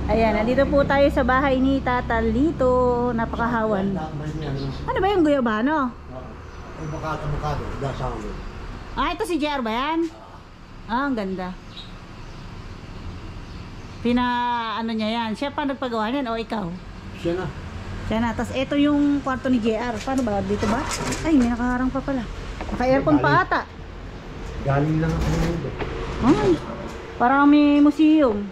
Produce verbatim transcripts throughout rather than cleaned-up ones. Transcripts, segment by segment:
Ayan, nandito po tayo sa bahay ni Tata Lito. Napakahawan. Ano ba yung guyabano? Avocado, avocado, dasang. Ah, ito si J R ba yan? Ah, ang ganda. Pina, ano niya yan? Siya pa nagpagawa niyan o ikaw? Siya na. Siya na. Tapos ito yung kwarto ni J R. Paano ba? Dito ba? Ay, may nakaharang pa pala. Naka-aircon pa ata. Galing lang ako nito. Ay, parang may museum.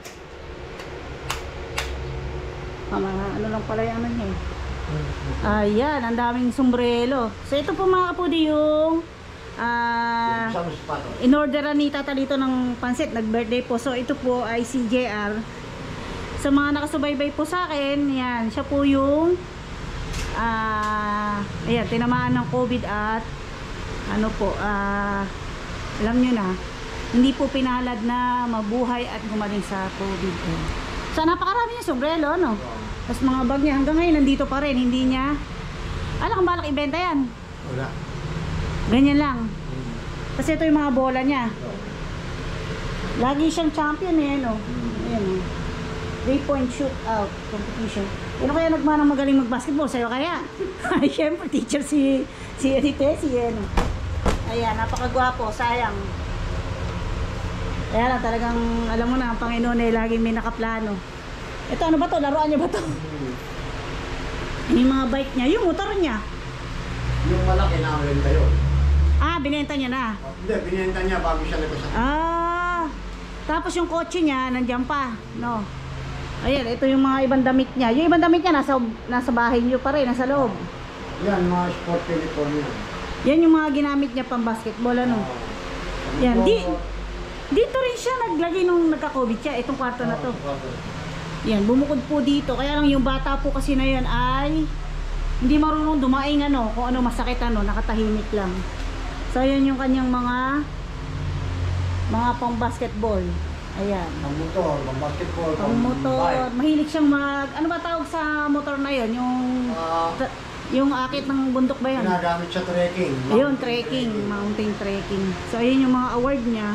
Ah, ano lang pala yung ano niya eh. Ayan, ang daming sombrero. So ito po mga kapudi yung uh, in-orderan ni Tata Lito ng pansit, nag-birthday po. So ito po ay si J R. Sa mga nakasubaybay po sa akin, yan, siya po yung uh, ayan, tinamaan ng COVID at ano po, uh, alam nyo na, hindi po pinalad na mabuhay at gumaling sa COVID. So napakarami niya sombrero, no? Tapos mga bag niya hanggang ngayon nandito pa rin, hindi niya. Alam kung balak ibenta yan? Wala. Ganyan lang. Kasi ito yung mga bola niya. Lagi siyang champion eh, no? Ayan, oh. three point shoot out competition. Ano kaya nagmanang magaling mag-basketball? Sa'yo kaya? Ay, syempre, teacher si si Edith, si ano. Ayan, napakagwapo, sayang. Kaya lang talagang, alam mo na, ang Panginoon ay laging may nakaplano. Ito, ano ba to? Laruan niya ba to? Yung mga bike niya, yung motor niya. Yung malaki na renta yun. Ah, binenta niya na. Oh, hindi, binenta niya bago siya nagkasakit. Ah, tapos yung kotse niya, nandiyan pa. No. Ayan, ito yung mga ibang damit niya. Yung ibang damit niya, nasa, nasa bahay niyo pa rin, nasa loob. Yan, mga sport uniform yan. Yan yung mga ginamit niya pang basketball, ano. Oh. Yan, di, dito rin siya naglagay nung nagka-COVID siya. Itong kwarto na to. Yan, bumukod po dito. Kaya lang yung bata po kasi na yan ay hindi marunong dumaing ano, kung ano masakit ano, nakatahimik lang. So yan yung kanyang mga mga pang basketball. Ayan. Pang motor, pang basketball, Pang motor. bike. Mahilig siyang mag, ano ba tawag sa motor na yun? Yung, Uh, yung akit ng bundok ba yun? Ginagamit siya trekking. Ayun, trekking, mountain trekking. So ayun yung mga award niya.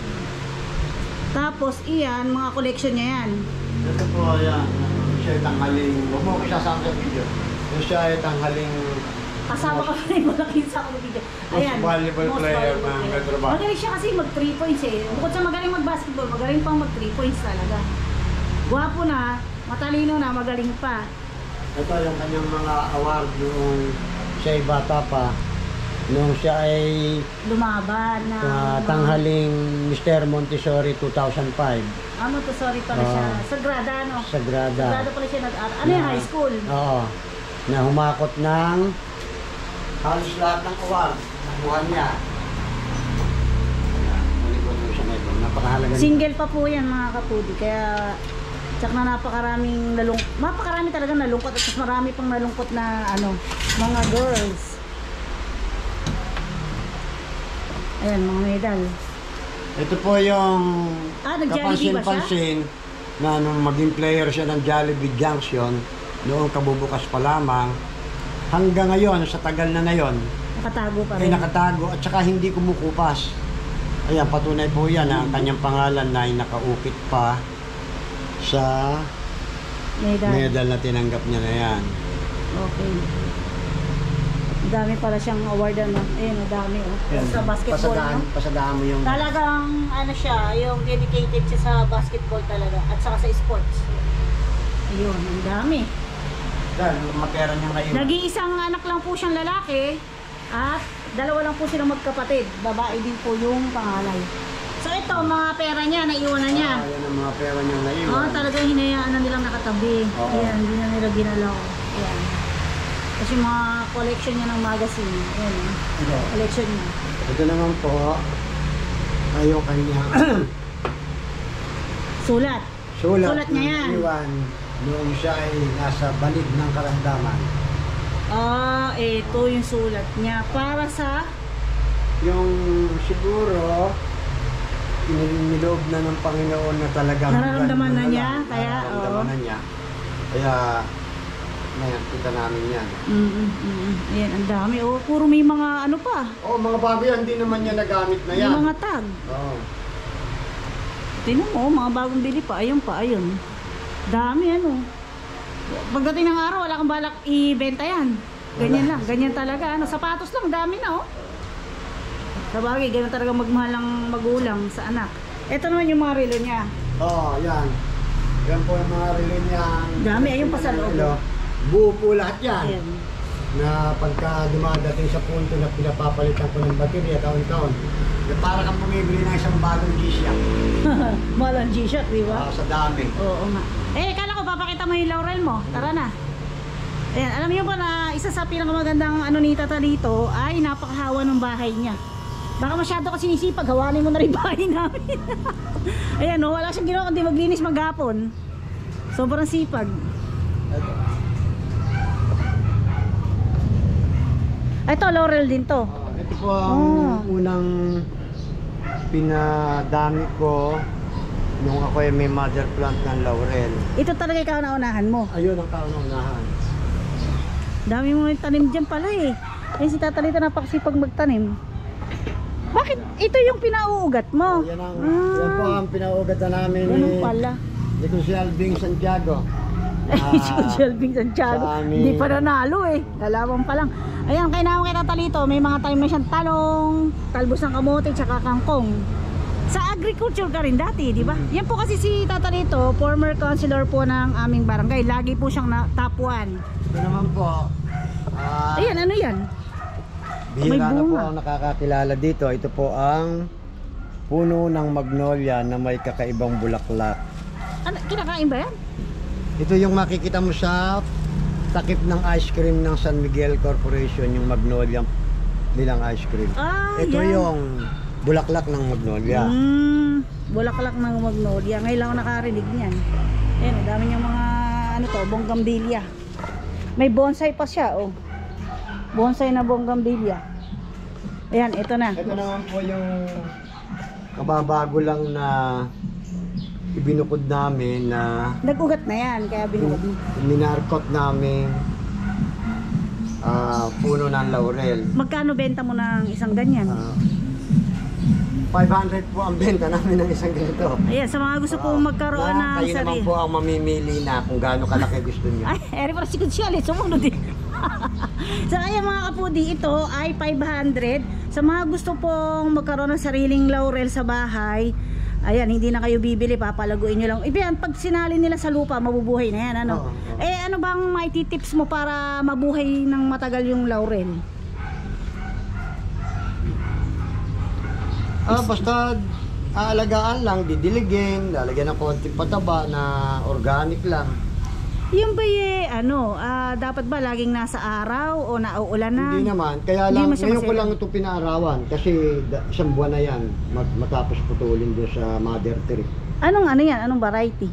Tapos iyan, mga collection niya yan. Ito po, yan. Siya ay tanghaling, huwag mo kasasama sa video. Ito siya ay tanghaling Kasama ka pa rin, malaking sa ako video. Ayan, most valuable most player valuable ng player. Metro Bank. Magaling siya kasi mag three points eh. Bukod sa magaling mag-basketball, magaling pang mag three points talaga. Gwapo na, matalino na, magaling pa. Ito yung kanyang mga award noong siya ay bata pa. Noong siya ay Lumaban na. uh, tanghaling Mister Montessori two thousand five. Ah, Montessori pala Oo. siya. Sagrada, no? Sagrada. Sagrada pala siya nag-aaral. Ano yung Na- high school? Oo. Na humakot ng halos lahat ng award. Nakuha niya. Ayan, malikot mo siya na ito. Napakahalaga niya. Single pa po yan mga kapudi. Kaya, tsak na napakaraming nalung napakarami talaga nalungkot at mas marami pang nalungkot na ano, mga girls. Ayan, mga medal. Ito po yung Ah, nag-Jollibee ba siya? kapansin-pansin na nung maging player siya ng Jollibee Junction noong kabubukas pa lamang hanggang ngayon sa tagal na ngayon Nakatago pa ay rin. nakatago at saka hindi kumukupas. Ayan, patunay po yan na ang kanyang pangalan na ay nakaukit pa sa Medal. medal na tinanggap niya na yan. Okay. Dami pala siyang award ano. Ayun, dami oh. Sa basketball, pasadaan, no? pasadaan mo yung Talagang ano siya, yung dedicated siya sa basketball talaga at saka sa sports. Ayun, ang dami. dahil mga pera niya ngayon. Nag-iisang anak lang po siyang lalaki at dalawa lang po silang magkapatid. Babae din po yung pangalay. So ito, mga pera niya, naiwanan niya. Ah, yan ang mga pera niyang naiwan. Oo, oh, talagang hinayaan na nilang nakatabi. Oo. Ayan, hindi na nila ginalaw. Ayan. Kasi mga collection niya ng magazine. Ayan, oh. Ito. Collection niya. Ito naman po ay yung kanyang Sulat. sulat, Sulat niya yan. iwan noong siya ay nasa balid ng karamdaman. Ah, ito yung sulat niya. Para sa... Yung siguro iniloob na ng Panginoon na talagang Nararamdaman ganun na niya, lang. kaya, Nararamdaman oo. na niya. Kaya ngayon kita namin yan. Mm, mm, mm. Ayan, ang dami. Oh, puro may mga ano pa. Oh, mga baboy, hindi naman niya nagamit na yan. May mga tag. Oo. Tingnan mo, mga bagong bili pa. Ayun pa, ayun. Dami ano. Pagdating ng araw, wala kang balak ibenta yan. Ganyan lang, ganyan talaga. Ano, sapatos lang, dami na oh. Sabagay, ganyan talaga magmahal ng magulang sa anak. Ito naman yung mga relo niya. Oo, oh, yan. Yan po yung mga relo niya. Dami, ayun pa sa loob. Buo po lahat yan. Ayan. Na pagka dumadating sa punto na pinapapalitan ko ng baterya taon-taon, eh, para kang bumibili ng isang bagong G-Shock. Mahal ang G-Shock, di ba? Ah, sa dami. Oo nga. Eh, kala ko papakita mo yung laurel mo. Tara na. Ayan, alam niyo ba na isa sa pinakamagandang ano ni Tata dito ay napakahawa ng bahay niya. Baka masyado ka sinisipag, hawanin mo na rin bahay namin. Ayan, no, wala siyang ginawa kundi maglinis maghapon. Sobrang sipag. Ito, laurel din to. Uh, ito po ang Oh. unang pinadami ko nung ako ay may mother plant ng laurel. Ito talaga ikaw na unahan mo. Ayun ang kaunahan. Dami mo yung tanim dyan pala eh. Ayun si Tata Lito napakasipag magtanim. Bakit ito yung pinauugat mo? Yan, ang, Ah. yan po ang pinauugatan namin Ganun ni, pala. ni Consial Bing Santiago. Ay, si Shelving Santiago. sa amin. Hindi pa nanalo eh. Lalaban pa lang. Ayan, kaya naman kay Tata Lito, may mga tanim na siyang talong, talbos ng kamote, tsaka kangkong. Sa agriculture ka rin dati, di ba? Yan po kasi si Tata Lito, former councilor po ng aming barangay. Lagi po siyang na, top one. Ito naman po. ah, Ayan, ano yan? May Bihira na po bunga. ang nakakakilala dito. Ito po ang puno ng magnolia na may kakaibang bulaklak. Ano, kinakain ba yan? Ito yung makikita mo sa takip ng ice cream ng San Miguel Corporation, yung magnolia nilang ice cream. Ah, Ito yan. yung bulaklak ng magnolia. Mm, bulaklak ng magnolia. Ngayon lang ako nakarinig niyan. Ayan, dami niyang mga ano to, bonggambilya. May bonsai pa siya, oh. Bonsai na bonggambilya. Ayan, ito na. Ito naman po yung kababago lang na ibinukod namin na Nag-ugat na yan, kaya binukod mo. minarkot namin ah, puno ng laurel. Magkano benta mo ng isang ganyan? Ah, five hundred po ang benta namin ng isang ganito. Ayan, sa mga gusto pong magkaroon Na ng kayo naman sarili. po ang mamimili na kung gaano kalaki gusto niyo. Ay, eri para si Kutsiyali, sumunod din. Sa kaya mga kapudi, ito ay five hundred. Sa mga gusto pong magkaroon ng sariling laurel sa bahay, ayan, hindi na kayo bibili, papalaguin nyo lang. Ibig, pag sinali nila sa lupa, mabubuhay na yan, ano? Oo, oo. Eh, ano bang maititips mo para mabuhay ng matagal yung laurel? Ah, basta aalagaan lang, didiligin, lalagyan ng konting pataba na organic lang. Yung ba eh, ano, ah, dapat ba laging nasa araw o nauulan na? Hindi naman, kaya Hindi lang mo siya ngayon ko masaya. lang ito pinaarawan kasi da- isang buwan na yan mat- matapos putulin doon sa mother tree. Anong ano yan? Anong variety?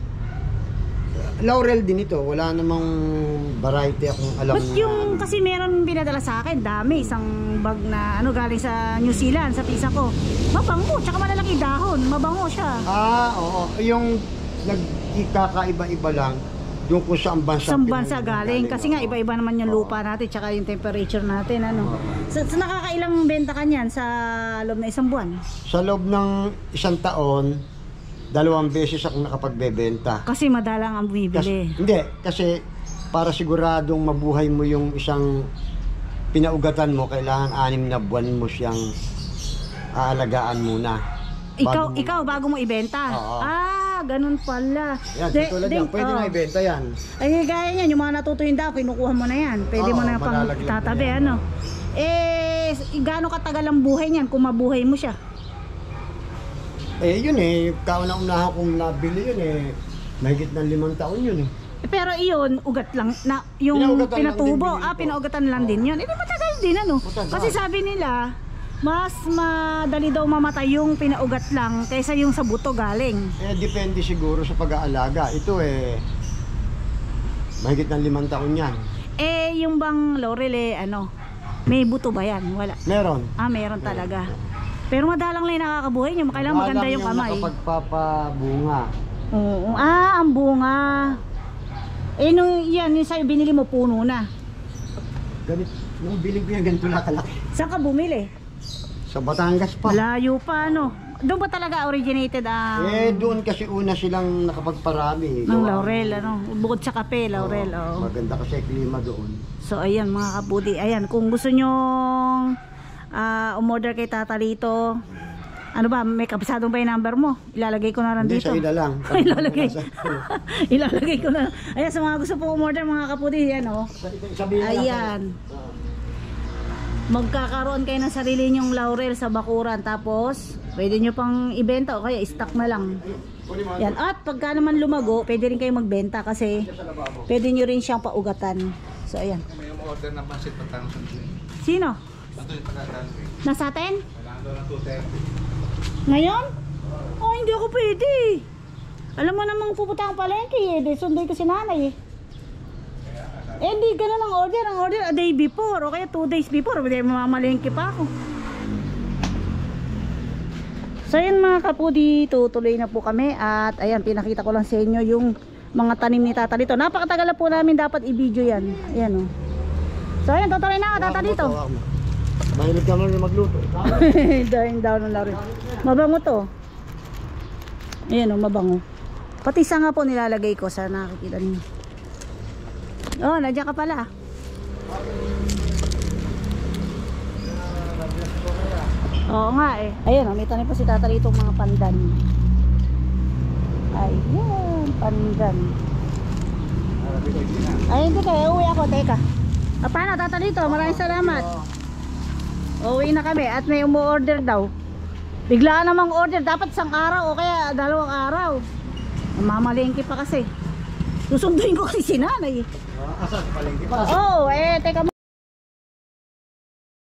Laurel din ito, wala namang variety akong alam Ba't na yung, ano. kasi meron pinadala sa akin, dami, isang bag na ano galing sa New Zealand, sa tisa ko. Mabango, tsaka malalaki dahon, mabango siya. Ah, oo, yung nagkakaiba-iba lang yung kung saan bansa. Sa bansa pinang- galing, kasi nga oo. iba-iba naman yung lupa natin, tsaka yung temperature natin, ano. Sa, sa nakakailang benta ka niyan sa loob na isang buwan? Sa loob ng isang taon, dalawang beses akong nakapagbebenta. Kasi madalang ang Kasi, bumibili. hindi, kasi para siguradong mabuhay mo yung isang pinaugatan mo, kailangan anim na buwan mo siyang aalagaan muna. Ikaw, Bago mo- ikaw bago mo ibenta? Oo. Ah, ganun pala. Yan, Di- tulad di- yan, pwede oh. na ibenta yan. Ay, gaya niyan, yung mga natuto yung daw, kinukuha mo na yan. Pwede Oo, mo na pang malalaglag na tatabi, yan. ano. Eh, gaano katagal ang buhay niyan kung mabuhay mo siya? Eh, yun eh, kauna-unahan kong nabili yun eh, mahigit ng limang taon yun eh. Eh, pero iyon, ugat lang, na, yung Pinaugatan lang pinatubo, din binili ah, ko. pinaugatan lang din yun. Eh, di matagal din, ano. Matagal. Kasi sabi nila, mas madali daw mamatay yung pinaugat lang kaysa yung sa buto galing. Eh, depende siguro sa pag-aalaga. Ito eh, mahigit ng limang taon yan. Eh, yung bang laurel, eh, ano, may buto ba yan? Wala. Meron. Ah, meron talaga. Pero madalang lang yung nakakabuhay niya. Kailangan maganda yung kamay. Nakapagpapabunga. Oo. Ah, ang bunga. Eh, nung yan, yung sa'yo binili mo, puno na. Ganit, nung bilig ko yan, ganito lang kalaki. Saan ka bumili? Sa Batangas pa. Malayo pa, ano? doon ba talaga originated ang Eh, doon kasi una silang nakapagparami. ng Gawa- laurel, ano? Bukod sa kape, laurel, Oo, oo. Maganda kasi klima doon. So, ayan mga kabudi. Ayan, kung gusto nyo uh, umorder kay Tata Lito, ano ba, may kapisadong ba yung number mo? Ilalagay ko na lang Hindi, dito. sa ila lang. Ilalagay. Ilalagay ko na. Ayan, sa mga gusto po umorder mga kabudi, yan oh. Sabihin na lang Ayan. Magkakaroon kayo ng sarili nyong laurel sa bakuran. Tapos, pwede nyo pang ibenta o kaya stock na lang. Yan. At pagka naman lumago, pwede rin kayo magbenta kasi pwede nyo rin siyang paugatan. So, ayan. May umorder na pansit patang sandali. Sino? Ito yung taga-daan. Nasa atin? Kailangan doon ng two thirty. Ngayon? Oh, hindi ako pwede. Alam mo namang pupunta akong palengke eh. Di sunday ko si nanay eh. Eh, hindi ganun ang order. Ang order a day before o kaya two days before. Hindi mamamalengke pa ako. So, yun mga kapudi, tutuloy na po kami. At ayan, pinakita ko lang sa inyo yung mga tanim ni Tata Lito. Napakatagal na po namin dapat i-video yan. Ayan o. So, ayan, tutuloy na ako, Tata Lito. Mahilig ka naman magluto. Dying down ng laurel. Mabango to. Ayan o, mabango. Pati sanga po nilalagay ko sa nakikita niyo. Oh, nandiyan ka pala. Oo nga eh. Ayan o, may tanim pa si Tata Lito mga pandan. Ayan, pandan. Ay, hindi kayo. Uwi ako, teka. Ah, paano, Tata Lito? Maraming salamat. Uwi na kami at may umu-order daw. Biglaan namang order. Dapat isang araw o kaya dalawang araw. Mamalengke pa kasi. Susunduin ko kasi si nanay. Asa sa palengke pa? Oo, oh, eh, teka mo.